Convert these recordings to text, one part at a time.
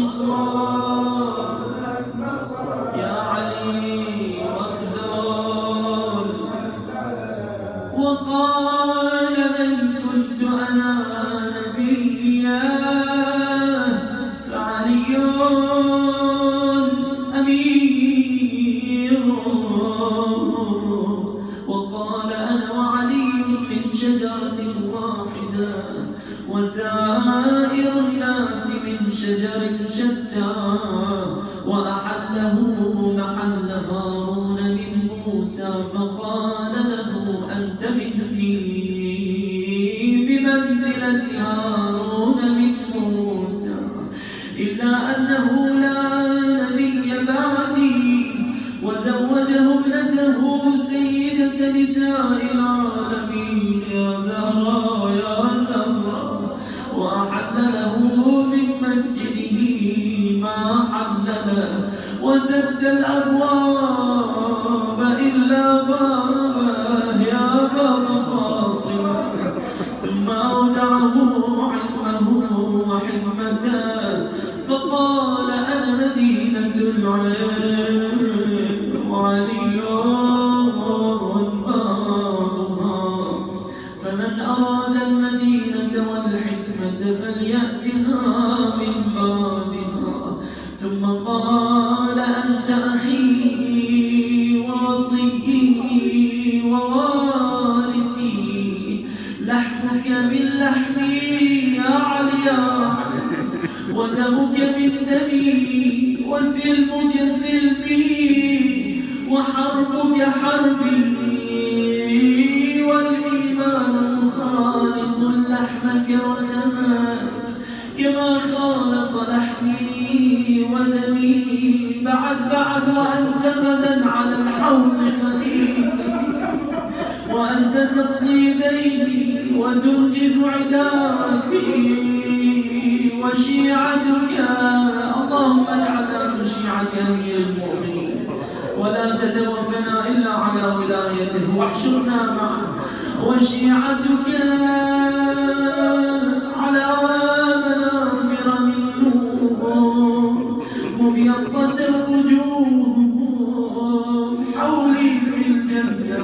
يا علي مخذول. وقال من كنت أنا نبيا فعلي أمير. وقال أنا وعلي من شجرة واحدة وسائر الناس من شجر شتى. وأحله محل هارون من موسى فقال له أنت مني بمنزلة هارون من موسى إلا أنه لا نبي بعدي. وزوجه ابنته سيدة نساء العالمين يا زهراء يا زهراء. وأحل له من مسجده ما حل له وسد الأبواب إلا بابه يا باب فاطمة. ثم أودعه علمه وحكمته فقال أنا مدينة العلم وعلي بابها. فمن أراد المدينة والحكمة فليأتها من بابها. ثم قال أنت أخي ووصيي ووارثي لحمك من لحمي يا علي ودمك من دمي وسلمك سلمي وحربك حربي. والإيمان خالق لحمك ودمك كما خالق لحمي ودمي. بعد وأنت غدا على الحوض خليفتي وأنت تقضي ديني وتنجز عداتي وشيعتك. اللهم اجعلنا من شيعة أمير المؤمنين ولا تتوفنا إلا على ولايته واحشرنا معه. وشيعتك على منابر من نور مبيضة وجوههم حولي في الجنة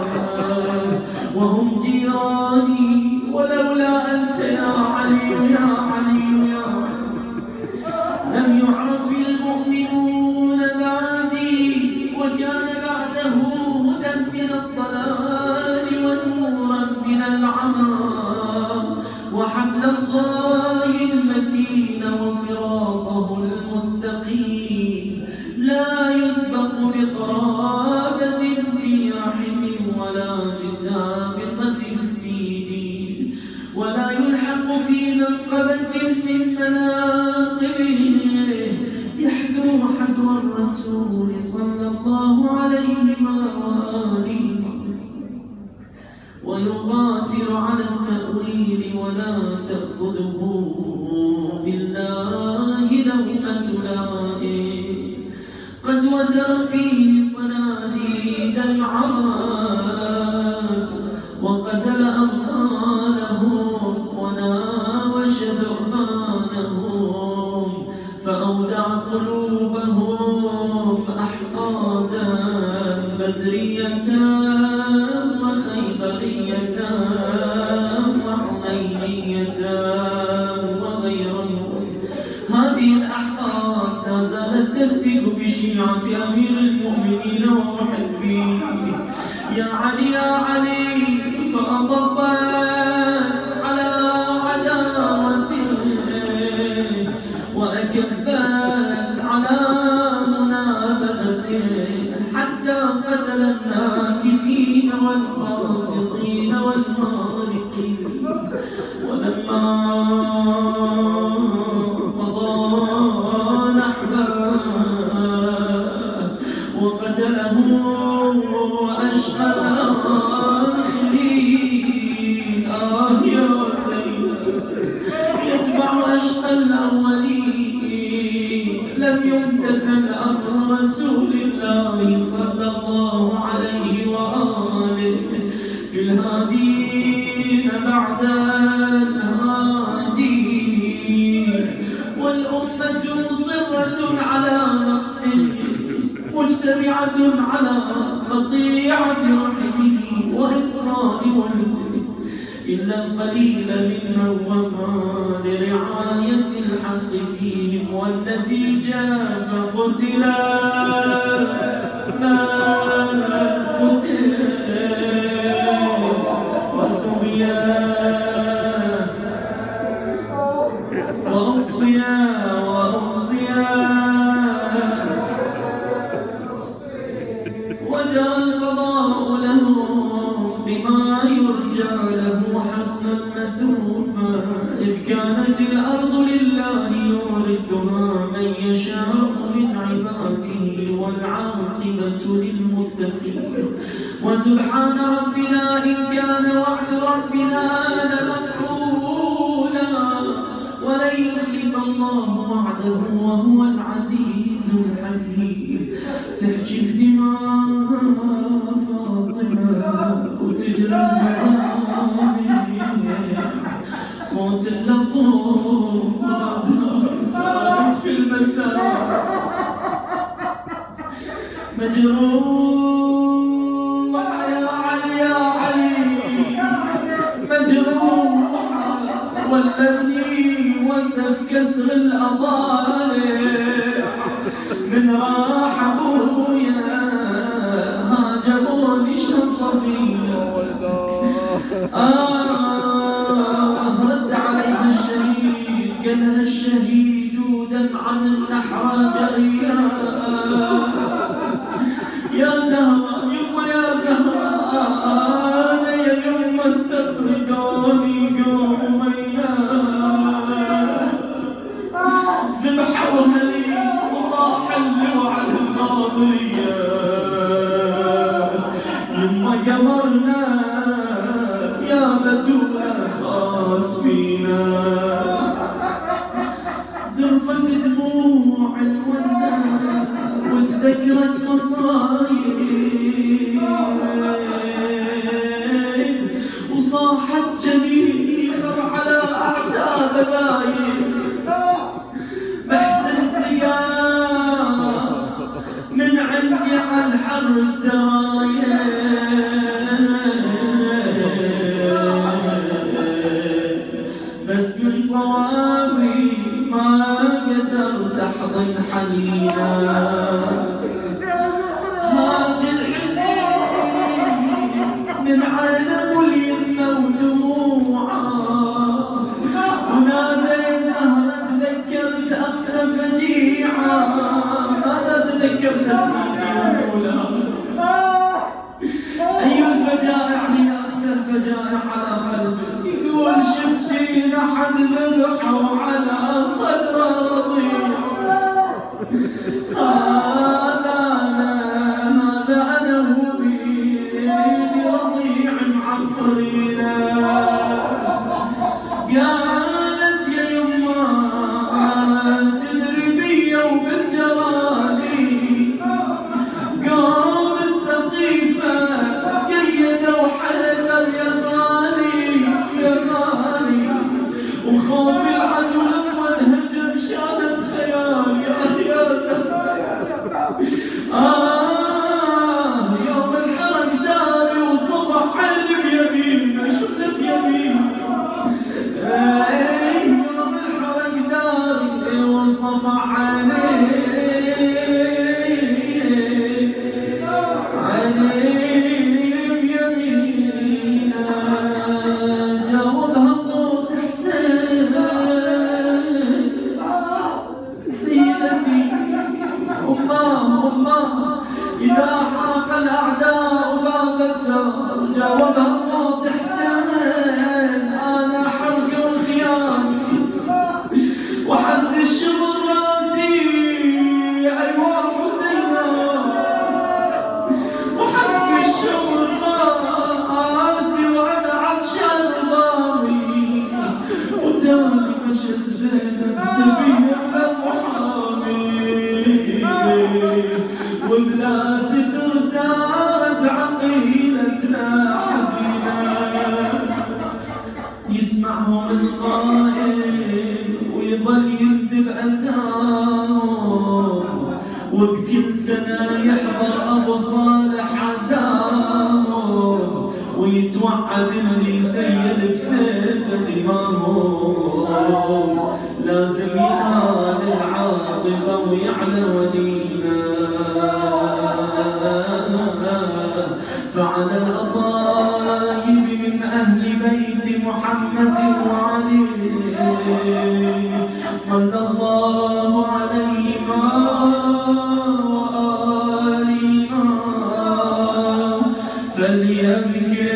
وهم جيراني. ولولا أنت يا علي يا علي يا علي لم يعرف المؤمنون بعدي. وكان بعده هدى من الضلال ونورا من العمى وحبل الله المتين وصراطه المستقيم لا يسبق بقرابة في رحم ولا بسابقة في دين ولا يلحق في منقبة من مناقبه. يحذو حذو الرسول صلى الله عليه وآله ويقاتل على التأويل ولا تأخذه في الله لومة لائم. قد وتر فيه صناديد العرب وقتل أبطالهم وناوش ذعبانهم فأودع قلوبهم أحقادا بدرية وخيبرية وحنينية وغيرهم. هذه الأحقاد لا زالت تفتك بشيعة أمير المؤمنين ومحبيه يا علي يا علي. فأضبت على عداوته وأكبت على منابذته حتى قتل الناكثين والقاسطين والمارقين. ولما قضى نحبه وقتله أشقى الآخرين. يا زينب يتبع أشقى الأولين. لم يمتثل أمر رسول الله صلى الله عليه وآله في الهادين بعد الهادين. والأمة مصرة على مقته مجتمعة على قطيعة رحمه وإحصان ولده إلا القليل ممن وفى لرعاية الحق فيهم والتي جاء فقتلا ما قتل وسبيا وأوصيا وجرى القضاء لهم بما يرجى له حسن المثوبة إذ كانت الأرض لله يورثها من يشاء من عباده والعاقبة للمتقين وسبحان ربنا إن كان وعد ربنا لمفعولا ولن يخلف الله وعده وهو العزيز الحكيم تحجي الدماء فاطمة وتجري المنامع صوت اللطوم فارت في المساء مجروح يا علي يا علي مجروح ولمني وسف كسر الأضالع من راح أبويا هاجموني شطبي رد عليها الشهيد قالها الشهيد ودمعة من نحرة جريا يا زهرة يما يا زهرة أنا يا يما استفردوني قوميا ذبحوها لي وطاح اللوع القاضية يما قمرنا يا بتولا خاص فينا ذرفت دموع الونا وتذكرت مصايب وصاحت جنيخر على أعتاب باين بحسن سيار من عندي على الحر الدراية بس من صوابي ما قدرت أحضن حنينا هاج الحزين من عينه واليمة ودموعه ونادي زهرة تذكرت أقسى فجيعة ماذا تذكرت اسمي في الأولى أي الفجائع هي أقسى الفجائع على قلبك يقول شفتين أحد ذبحه على صدر رضيع هذا أنا وبيدي رضيع معفرينا قالت يا يما تدري بيا وبالجراني قام السقيفة قيدوا حذر يا غالي وخوف العدو لما انهجم شالت خيالي يا زهرة يوم الحرق داري وصبح عيني بيمين شلت يمين يوم الحرق داري وصبح عيني بيمين جاوبها صوت حسين سيدتي أمه إذا حرق الأعداء باب الدار جاوبها صوت حسين أنا حرق وخياني وحز الشمر راسي أيوة حسينة وحز الشمر راسي وأنا عطشان ضامي وتالي مشت زينب سبيل محامي وبلا ستر سارت عقيلتنا حزينة يسمعهم القائل ويظل يندب أسام، وبكل سنة يحضر أبو صالح عزام، ويتوعد اللي يسيل بسيفه دماهم، لازم ينال العاقبة ويعلى ولينا. فعلى الأطايب من أهل بيت محمد وعلي صلى الله عليهما وآلهما فليبكي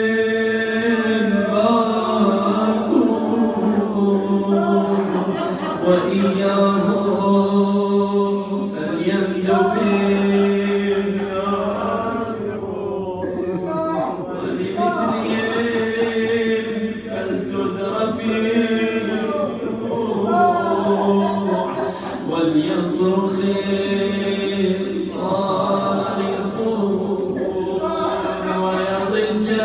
الباكون وإياهم فليمدوا وليصرخ الصارخون ويضج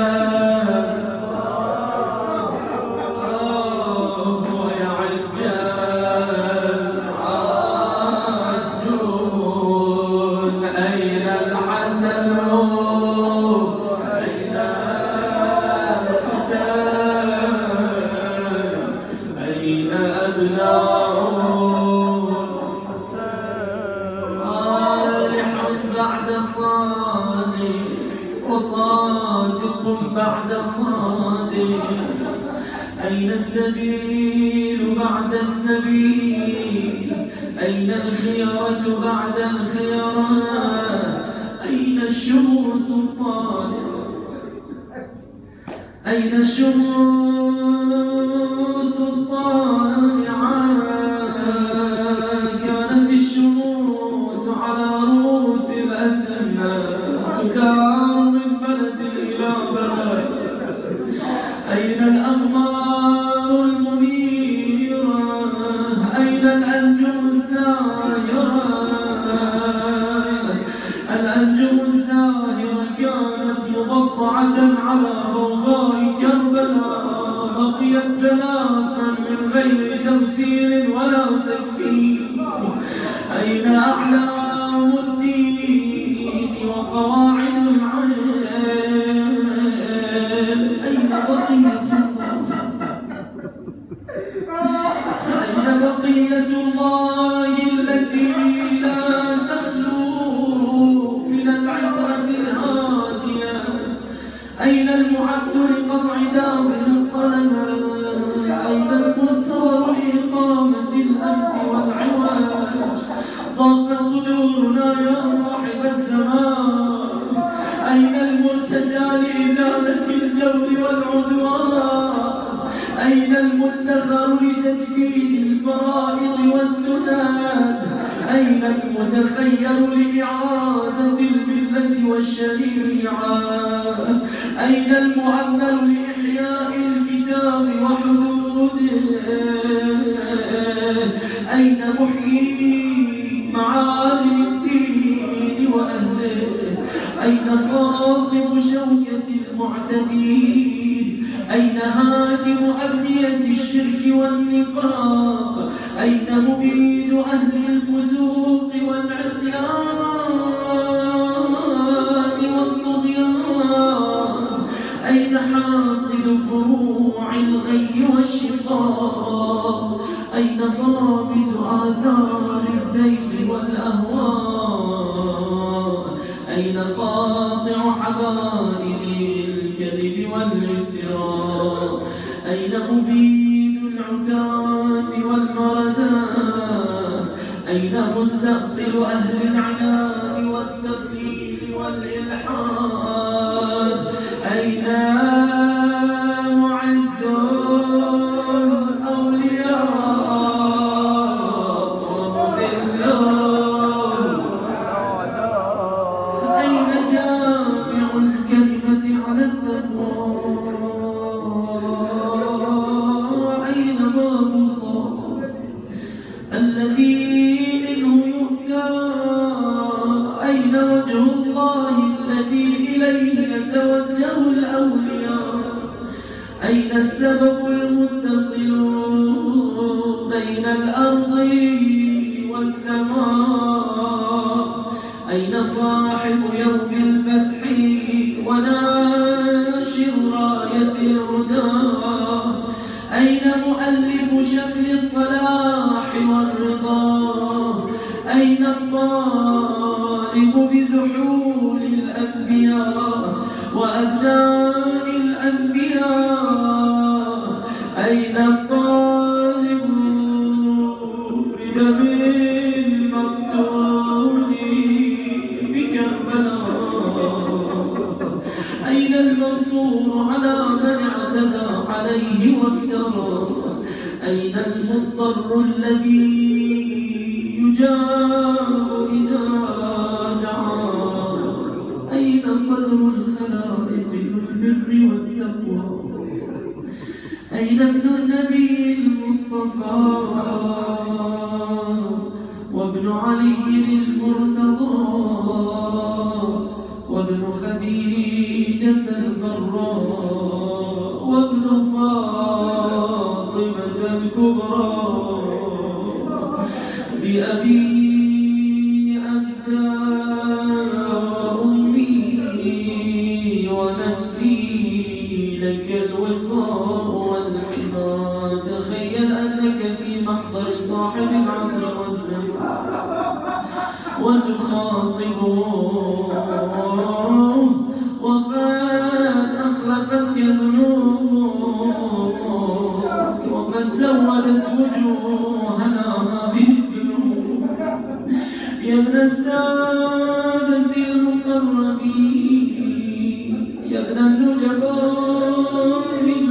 ويعج العادون. أين الحسن أين الحسين أين أبناؤهم بعد صادق وصادق بعد صادق. أين السبيل بعد السبيل؟ أين الخيرة بعد الخيرة؟ أين الشموس الطالعة؟ أين الشموس الطالعة؟ كانت الشموس على رؤوس الأسنان تدار من بلد إلى بلد. أين الأقمار المنيرة؟ أين الأنجم الزاهرة؟ الأنجم الزاهرة كانت مبطعة على بوغاء كربلاء، بقيت ثلاثا من غير تمثيل ولا تكفير. أين أعلام الدين وقواعد العلم؟ أين بقية الله؟ أين بقية الله التي لا تخلو من العترة الهادية؟ أين المعد لقطع دابر القلم؟ أين المنتظر لإقامة الأمت والعواج؟ ضاقت صدورنا يا صاحب الزمان. أين المرتجى لإزالة الجور والعدوان؟ أين المدخر لتجديد الفرائض والسنن؟ أين المتخير لإعادة الملة والشريعة؟ أين المؤمل لإحياء الكتاب وحدوده؟ أين محيي معالم الدين وأهله؟ أين قاصم شوكة المعتدين؟ أين هادم أبنية الشرك والنفاق؟ أين مبيد أهل الفسوق والعصيان والطغيان؟ أين حاصد فروع الغي والشقاق؟ أين طابس آثار الزيف والأهواء؟ أين قاطع حبائل الكذب والافتراء؟ أين مبيد العتاة والمرداء؟ أين مستأصل أهل العناد والتضليل والإلحاد؟ أين معز الأولياء ومذلون؟ أين جامع الكلمة على التقوى؟ أين باب الله الذي منه يؤتى؟ أين وجه الله الذي إليه يتوجه الأولياء؟ أين السبب المتصل بين الأرض والسماء؟ أين صاحب يوم الفتح وناشر راية الهدى؟ أين مؤلف شمل الصلاح والرضا؟ أين الطالب بذحول الأنبياء وأبناء الأنبياء؟ أين الطالب بدم المقتول بكربلاء؟ أين المنصور على من اعتدى عليه وافترى؟ أين المضطر الذي يجاب إذا دعا؟ أين صدر الخلائق ذو البر والتقوى؟ أين ابن النبي المصطفى وابن علي المرتضى وابن خديجة الغراء وابن فاطمة الكبرى؟ بأبي أنت أمي ونفسي لك الوقاء والحمى. تخيل أنك في محضر صاحب العصر والزمان وتخاطبه وقد أخلقتك ذنوبك وقد سودت وجوهنا هذه الذنوب. يا ابن السادة المقربين، يا ابن النجباء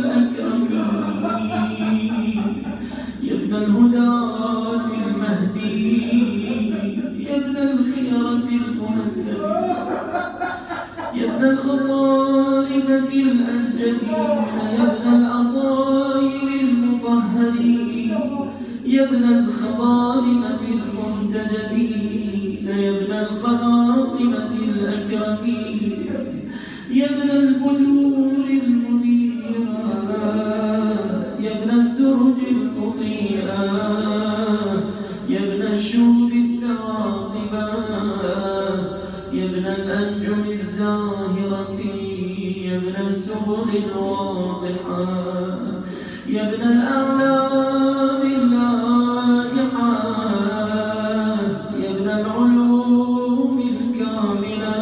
الأكرمين، يا ابن الهداة المهديين، يا ابن الخيرة المهذبين، يا ابن الخطائفة الأنجلين، يا ابن الأطايب المطهرين، يا ابن الخضارمة المنتجبين، يا ابن القماطمة الأكرمين، يا ابن البدور المنيرة، يا ابن السرج المضيئة، يا ابن الشوب الثاقبة، يا ابن الأنجم الزاهرة، يا ابن السبل الواضحة، يا ابن الأعلام اللائحة، يا ابن العلوم الكاملة،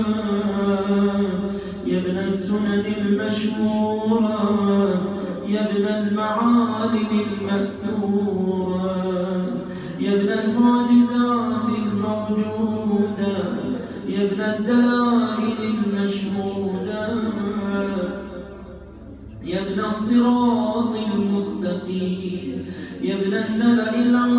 يا ابن السنن المشهورة، يا ابن المعالم المأثورة، يا ابن المعجزات الموجودة، يا ابن الدلائل المشهودة، يا ابن الصراط المستقيم، يا ابن النبأ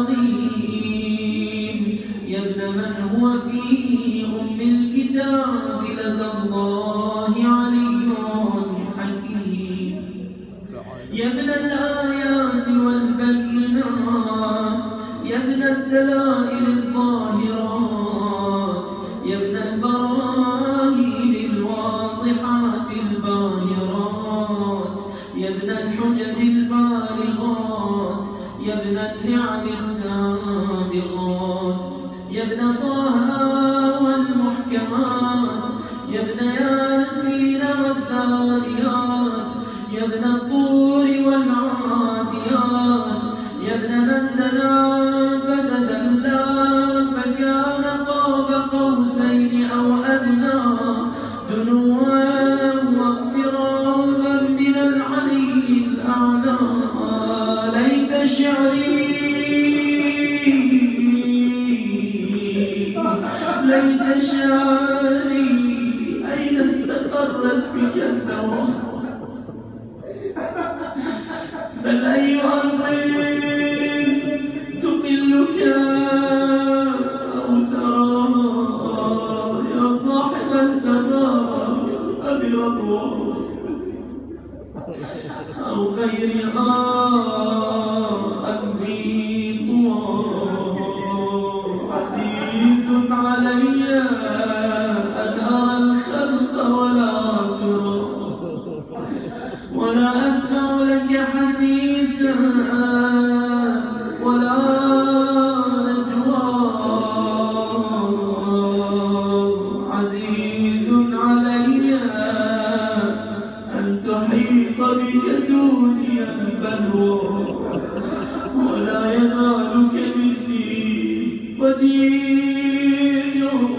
العظيم، يا ابن من هو في أم الكتاب لدى الله علي حكيم، يا ابن الآيات والبينات، يا ابن الدلائل الظاهرات، يا ابن البراهين الواضحات الباهرات، يا ابن الحجج البالغات، يا ابن النعم السابغات، يا ابن طه والمحكمات، يا ابن ياسين والذاريات، يا ابن الطور والعاديات، يا ابن من دنا فتدلى فكان قاب قوسين أو أدنى، دنوا واقترابا من العلي الأعلى. ليت شعري ليت شعري أين استقرت بك النوى؟ بل أي أرض تقلك أو ثرى يا صاحب الزمان أبرض أو غيرها أمي طوى. عزيز علي أن أرى الخلق ولا ترى، ولا أسمع لك حسيسا ولا وجيد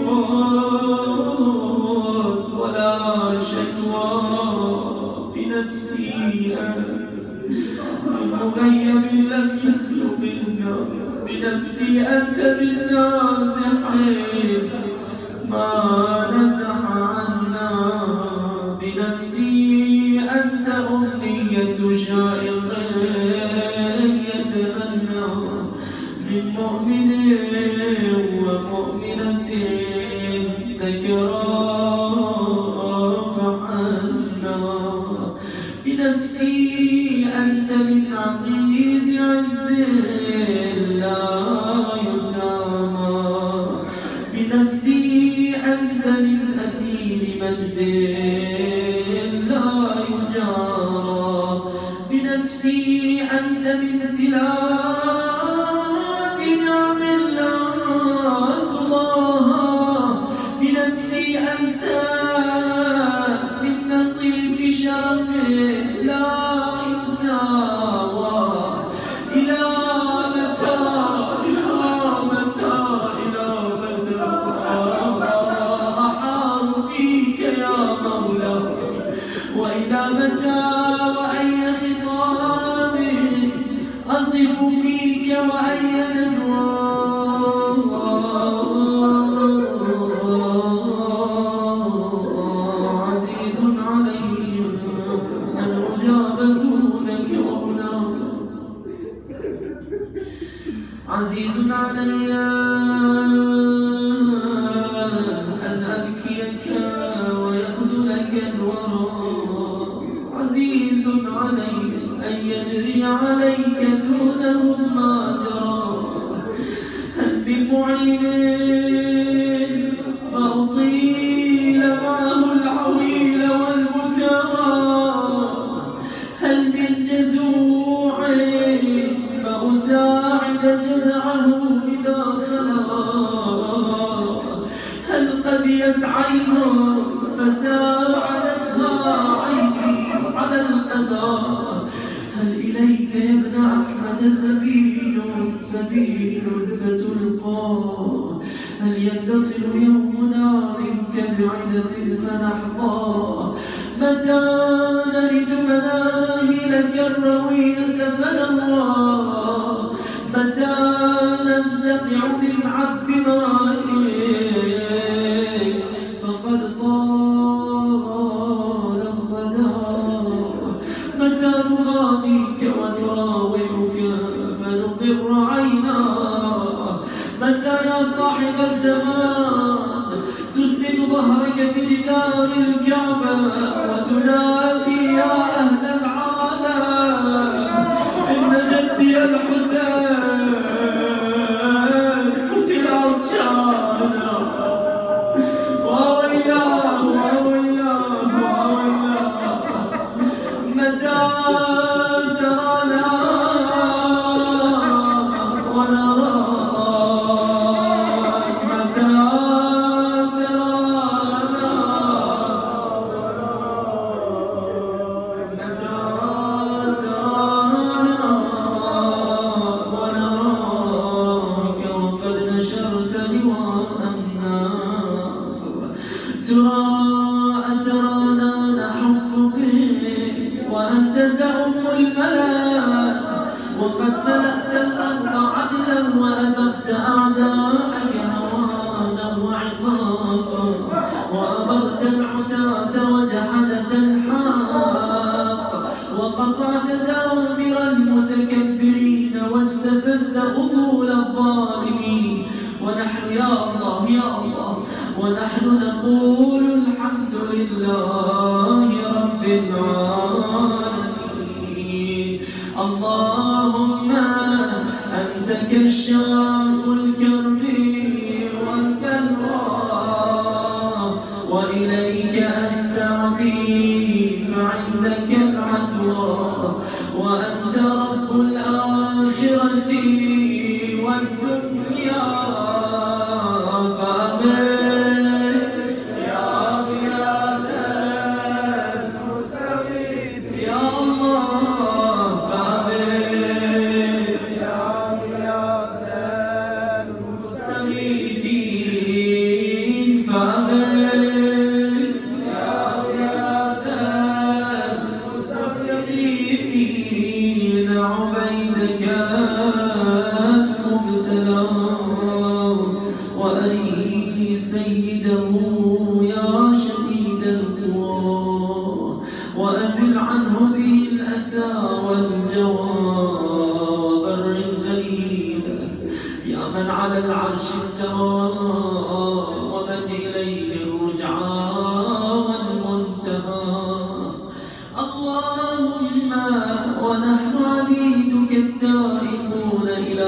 ولا شكوى بنفسي أنت من مغيب لم يخلقنا بنفسي أنت من نازح ما نزح عنا بنفسي أنت أمنية شائق يتمنى من مؤمن ومؤمنة ذكرا فعنا بنفسي أنت من عقيد عز لا يسامى بنفسي أنت من أثير مجد لا يجارى بنفسي أنت من تلاك نعم لا تضاهى بنفسي أنت من نصيب شرف لا يساوى إلى متى إلى متى إلى متى أحار فيك يا مولاي وإلى متى وأي خطاب أصف فيك وأي نجوى عزيز علي أن أجاب دونك وهناك عزيز علي أن أبكيك ويخذلك الورى عزيز علي أن يجري عليك دونه ما جرى هل من معين فأطيل معه العويل والبكاء هل من جزوع فأساعد جزعه إذا خلا هل قذيت عينه فساعدتها عيني على القضاء هل إليك يا ابن أحمد سبيل فتلقى هل يتصل يومنا منك بعدة فنحظى متى نرد مناهلك الروية فنروى متى ننتقع من عذب مائك فقد طال الصدى متى نغاديك ونراوحك فنقر عينا متى يا صاحب الزمان تسند ظهرك بجدار الكعبة وتنادي يا أهل العالم إن جدي الحسين قتل عطشانا وويلاه وويلاه وويلاه متى ترانا ونراك متى ترانا متى ترانا ونراك وقد نشرت لواء الناصر ترى أترانا نحف بك وأنت تأم الملا وقد ملأت الأرض عدلا وأبقت أعداءك هوانا وعقابا وأبرت العتاة وجحدت الحق وقطعت دابر المتكبرين واجتثثت أصول الظالمين ونحن يا الله يا الله ونحن نقول الحمد لله رب العالمين اللهم أنت كشاف الكرب والبلوى وإليك أستعدي فعندك العدوى وأنت رب الآخرة والدنيا فأغث يا غياث المستغيث يا الله فأغث يا غياث وأريه سيده يا شديد القوى، وأزل عنه به الأسى والجوى، وبرد غليله يا من على العرش استوى، ومن إليه الرجعى والمنتهى. اللهم ونحن عبيدك التائبون إلى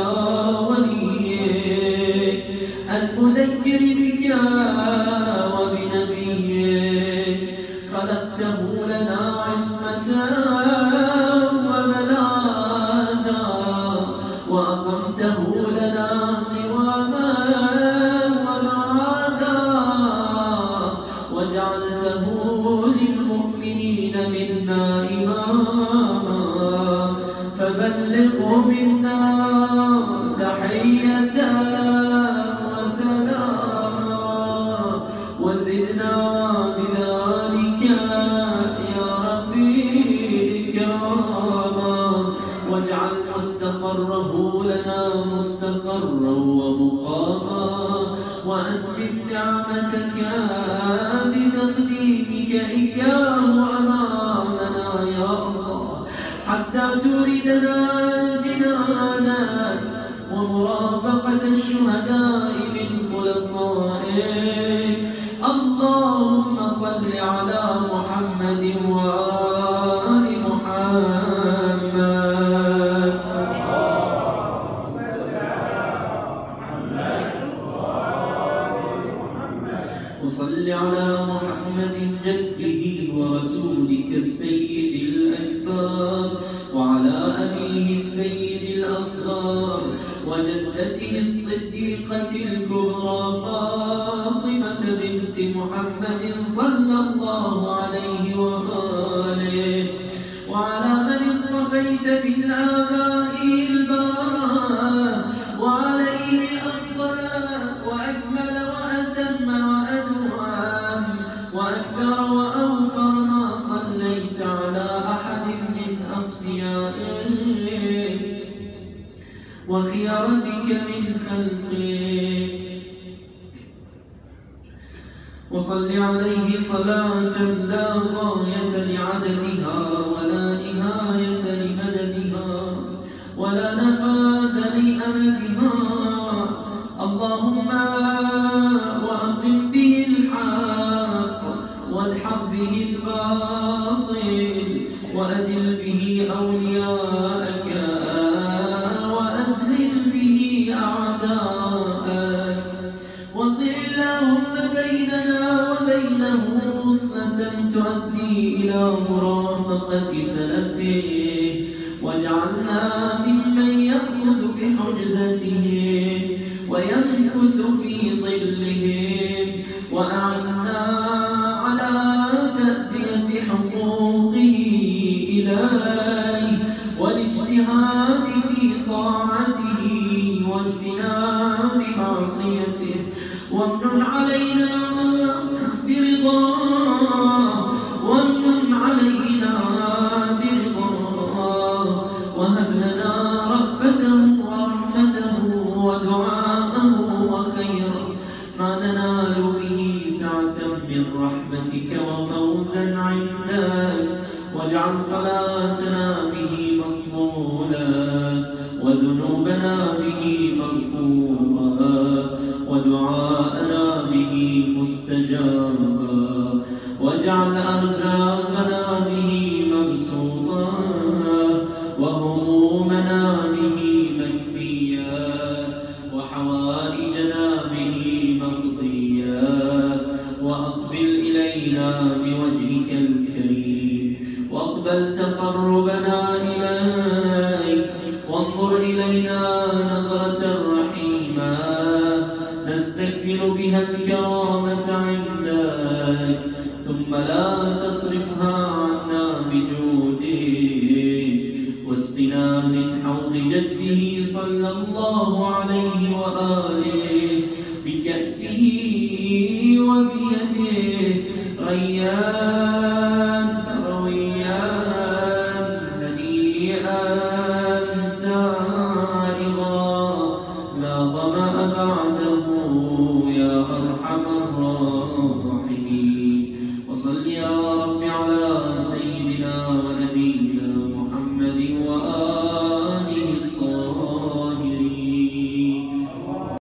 وليك المذكر بك وبنبيك، خلقته لنا عصمة وملاذا، وأقمته لنا قواما ومعادا، وجعلته للمؤمنين منا إماما، فبلغه منا تحية وسلاما، وزدنا بذلك يا ربي إكراما، واجعل مستقره لنا مستقرا ومقاما، وأتمم نعمتك بتقديمك إياه أمامنا يا الله، حتى توردنا جنانك ومرافقة الشهداء من خلصائك. اللهم صل على محمد وآل محمد. وصل على محمد جده ورسولك السيد الأكبر، وعلى أبيه السيد الأصغر، وجدته الصديقة الكبرى فاطمة بنت محمد صلى الله عليه وآله، وعلى من اصطفيت من آبائه البراء، وعليه أفضل وأجمل وأتم وأدوم وأكثر وأوفر ما صليت على أحد من أصفيائك وخيارتك من خلقك. وصل عليه صلاة لا غاية لعددها ولا نهاية لمددها ولا نفاذ لأمدها. اللهم وأقم به الحق وادحض به الباطل، وأدل به أولياءك وأذلل به أعداءك. وصل اللهم بيننا وبينه وصلة تؤدي إلى مرافقة سلفه، واجعلنا ممن يأخذ بحجزتهم ويمكث في ظلهم، وأعنا على تأدية حقوقه إليه والاجتهاد في طاعته واجتناب معصيته، وامنن علينا برضاه وامنن علينا برضاه، وهب لنا رأفته ورحمته ودعاءه وخيرا ما ننال به سعة من رحمتك وفوزا عندك، واجعل صلاتنا به مقبولا وذنوبنا به مغفورا ودعاءنا به مستجابا، واجعل أرزاقنا به مبسوطا وهمومنا به مكفيا وحوائجنا به مقضيا. وأقبل إلينا بوجهك الكريم، واقبل تقربنا إليك، وانظر إلينا نظرة رحيمة نستكمل بها الكرامة عندك، ثم لا تصرفها عنا بجودك، واسقنا من حوض جده صلى الله عليه وآله بكأسه وبيده ريان رويان هنيئا سائغا لا ظمأ جاء بعده يا أرحم الراحمين.